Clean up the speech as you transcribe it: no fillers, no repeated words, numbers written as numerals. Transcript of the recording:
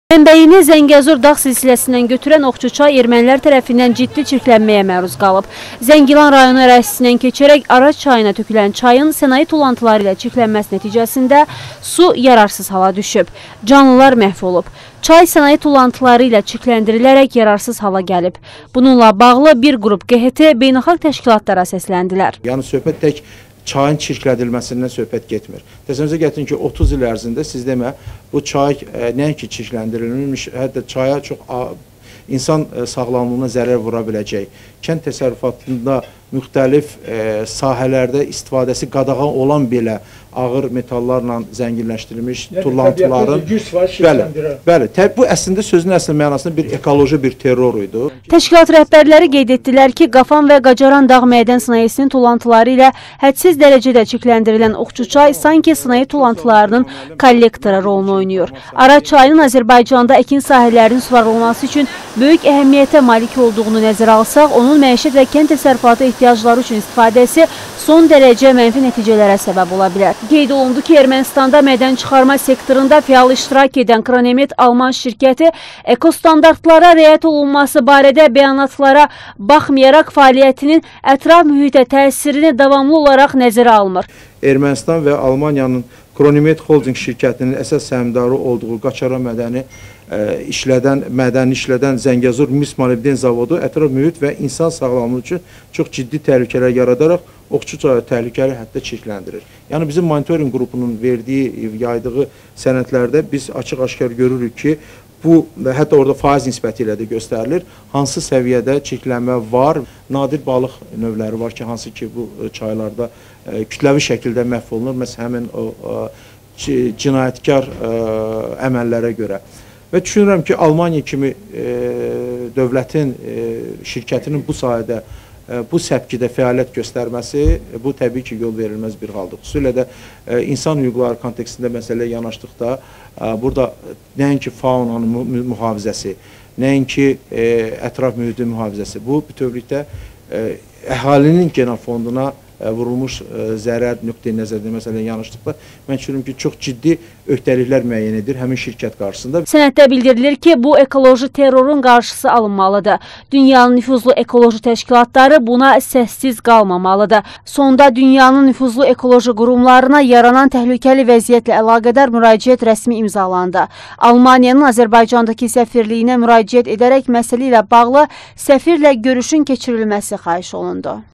Mənbəyini Zəngəzur dağ silsiləsindən götürən Oxçu çay ermənilər tərəfindən ciddi çirklənməyə məruz qalıb. Zəngilan rayonu ərazisindən keçərək Araç çayına tökülən çayın sənaye tullantıları ilə çirklənməsi nəticəsində su yararsız hala düşüb. Canlılar məhv olub. Çay sənaye tullantıları ilə çirkləndirilərək yararsız hala gəlib. Bununla bağlı bir qrup QHT beynəlxalq təşkilatlara səsləndilər. Yəni söhbət tək çayın çirklədilməsindən söhbət getmir. Təsəvvürünüzə gətirin ki, 30 il ərzində siz demə, bu çay nəinki çirkləndirilmiş, hətta çaya çox insan sağlamlığına zərər vura biləcək. Kənd təsərrüfatında müxtəlif sahələrdə istifadəsi qadağan olan belə ağır metallarla zənginləşdirilmiş tullantıların bu əslində sözün əsl mənasında bir ekoloji bir terror idi. Təşkilat rəhbərləri qeyd etdilər ki, Qafan və Qacaran dağ mədən sənayesinin tullantıları ilə hədsiz dərəcədə çirkləndirilən Oxçu çay sanki sənaye tullantılarının kollektoru rolunu oynayır. Araç çayının Azərbaycanda əkin sahələrinin suvarılması üçün böyük əhəmiyyətə malik olduğunu nəzərə alsaq, onun məişət və kənd təsərrüfatı ehtiyacları üçün istifadəsi son dərəcə mənfi nəticələrə səbəb ola bilər. Qeyd olundu ki, Ermənistanda mədən çıxarma sektorunda fəal iştirak edən Kronemet Alman şirkəti ekostandartlara riayət olunması barədə bəyanatlara baxmayaraq fəaliyyətinin ətraf mühitə təsirini davamlı olaraq nəzərə almır. Ermənistan və Almaniyanın Kronemet Holding şirkətinin əsas səhmdarı olduğu Qaçara mədəni işlədən Zəngəzur mis molibden zavodu ətraf mühit və insan sağlamlığı üçün çox ciddi təhlükələr yaradaraq Oxçu çayı təhlükəli həddə çirkləndirir. Yəni bizim monitoring qrupunun verdiyi, yaydığı sənədlərdə biz açıq-aşkar görürük ki, bu hətta orada faiz nisbəti ilə də göstərilir. Hansı səviyyədə çirklənmə var? Nadir balıq növləri var ki, hansı ki bu çaylarda kütləvi şəkildə məhv olunur. Məsələn, həmin o cinayətkar əməllərə görə. Və düşünürəm ki, Almaniya kimi dövlətin, şirkətinin bu sahədə, bu səpkidə fəaliyyət göstərməsi, bu təbii ki, yol verilməz bir haldır. Xüsusilə də insan hüquqları kontekstində məsələyə yanaşdıqda, burada nəinki faunanın mühafizəsi, nəinki ətraf mühitin mühafizəsi, bu bütövlükdə əhalinin genofonduna vurulmuş zərər nöqteyi nəzərdə məsələyə yanaşdıqda, mən düşünürüm ki, çox ciddi öhdəliklər müəyyən edir həmin şirkət qarşısında. Sənəddə bildirilir ki, bu ekoloji terrorun qarşısı alınmalıdır. Dünyanın nüfuzlu ekoloji təşkilatları buna səssiz qalmamalıdır. Sonda dünyanın nüfuzlu ekoloji qurumlarına yaranan təhlükəli vəziyyətlə əlaqədar müraciət rəsmi imzalandı. Almaniyanın Azərbaycandakı səfirliyinə müraciət edərək məsələ ilə bağlı səfirlə görüşün keçirilməsi xahiş olundu.